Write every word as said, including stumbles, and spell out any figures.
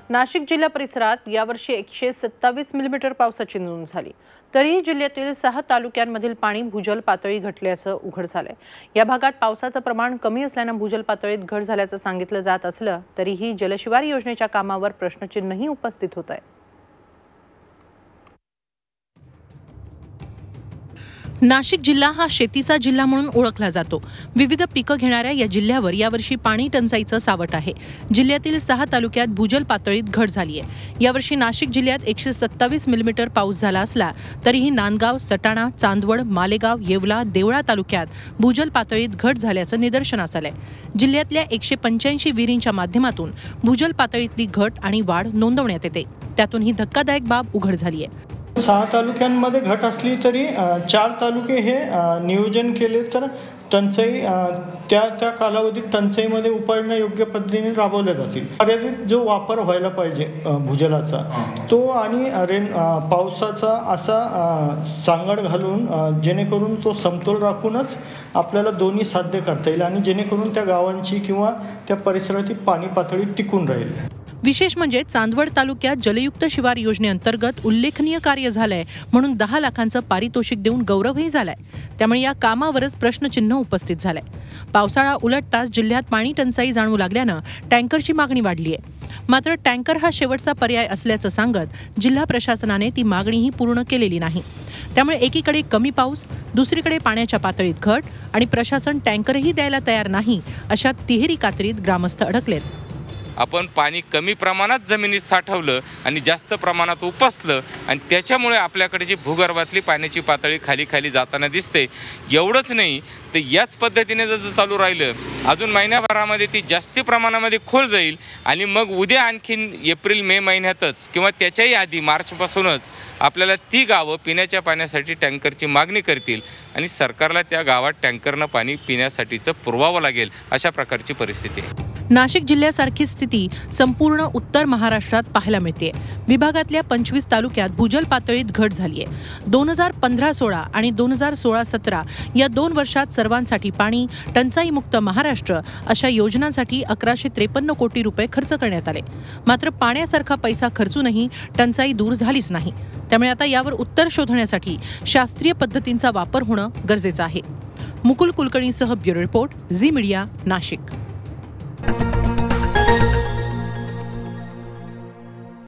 नाशिक जिल्हा परिसरात यावर्षी एकशे सत्तावीस मिलीमीटर पावसाची नोंद झाली। तरीही जिल्ह्यातील सहा तालुक्यांमधील पाणी भूजल पातळी घटल्याचं उघड झालंय। या भागात पावसाचं प्रमाण कमी असल्यानं भूजल पातळीत घट झाल्याचं सांगितलं जात असलं तरीही जलशिवार योजनेच्या कामावर प्रश्नचिन्हही उपस्थित होत आहे। नाशिक जिल्हा हा शेतीचा जिल्हा म्हणून ओळखला जातो। विविध पिकं घेणाऱ्या या जिल्ह्यावर यावर्षी पाणी टंचाईचं सावट आहे। जिल्ह्यातील सहा तालुक्यात भूजल पातळीत घट झाली आहे। यावर्षी नाशिक जिल्ह्यात एकशे सत्तावीस मिलीमीटर पाऊस झाला असला तरीही नांदगाव, सटाणा, चांदवड, मालेगाव, येवला, देवळा तालुक्यात भूजल पातळीत घट झाल्याचं निदर्शनास आलंय। जिल्ह्यातल्या एकशे पंच्याऐंशी विहिरींच्या माध्यमातून भूजल पातळीतली घट आणि वाढ नोंदवण्यात येते। त्यातून ही धक्कादायक बाब उघड झाली आहे। सहा तालुक्यांमध्ये घट असली तरी चार तालुके हे नियोजन केले तर टंचाई त्या त्या कालावधीत टंचाईमध्ये उपाययोजना योग्य पद्धतीने राबवल्या जातील। मर्यादित जो वापर व्हायला पाहिजे भूजलाचा तो आणि रेन पावसाचा असा सांगड घालून जेणेकरून तो समतोल राखूनच आपल्याला दोन्ही साध्य करता येईल आणि जेणेकरून त्या गावांची किंवा त्या परिसरातील पाणी पातळी टिकून राहील। विशेष म्हणजे चांदवड तालुक्यात जलयुक्त शिवार योजनेअंतर्गत उल्लेखनीय कार्य झालंय म्हणून दहा लाखांचं पारितोषिक देऊन गौरवही झालाय। त्यामुळे या कामावरच प्रश्नचिन्ह उपस्थित झालंय। पावसाळा उलटताच जिल्ह्यात पाणी टंचाई जाणवू लागल्यानं टँकरची मागणी वाढली आहे। मात्र टँकर हा शेवटचा पर्याय असल्याचं सांगत जिल्हा प्रशासनाने ती मागणीही पूर्ण केलेली नाही। त्यामुळे एकीकडे कमी पाऊस, दुसरीकडे पाण्याच्या पातळीत घट आणि प्रशासन टँकरही द्यायला तयार नाही अशा तिहेरी कात्रीत ग्रामस्थ अडकलेत। आपण पाणी कमी प्रमाणात जमिनीत साठवलं आणि जास्त प्रमाणात उपसलं आणि त्याच्यामुळे आपल्याकडे जी भूगर्भातली पाण्याची पातळी खाली खाली जाताना दिसते। एवढंच नाही तर याच पद्धतीने जर चालू राहिलं अजून महिन्याभरामध्ये ती जास्ती प्रमाणामध्ये खोल जाईल आणि मग उद्या आणखीन एप्रिल मे महिन्यातच किंवा त्याच्याही आधी मार्चपासूनच आपल्याला ती गावं पिण्याच्या पाण्यासाठी टँकरची मागणी करतील आणि सरकारला त्या गावात टँकरनं पाणी पिण्यासाठीचं पुरवावं लागेल अशा प्रकारची परिस्थिती आहे। नाशिक जिल्ह्यासारखी स्थिती संपूर्ण उत्तर महाराष्ट्रात पाहायला मिळते। विभागातल्या पंचवीस तालुक्यात भूजल पातळीत घट झाली आहे। दोन हजार पंधरा सोळा आणि दोन हजार सोळा सतरा या दोन वर्षात सर्वांसाठी पाणी, टंचाईमुक्त महाराष्ट्र अशा योजनांसाठी अकराशे त्रेपन्न कोटी रुपये खर्च करण्यात आले। मात्र पाण्यासारखा पैसा खर्चूनही टंचाई दूर झालीच नाही। त्यामुळे आता यावर उत्तर शोधण्यासाठी शास्त्रीय पद्धतींचा वापर होणं गरजेचं आहे। मुकुल कुलकर्णीसह bureau report, Zee media, Nashik.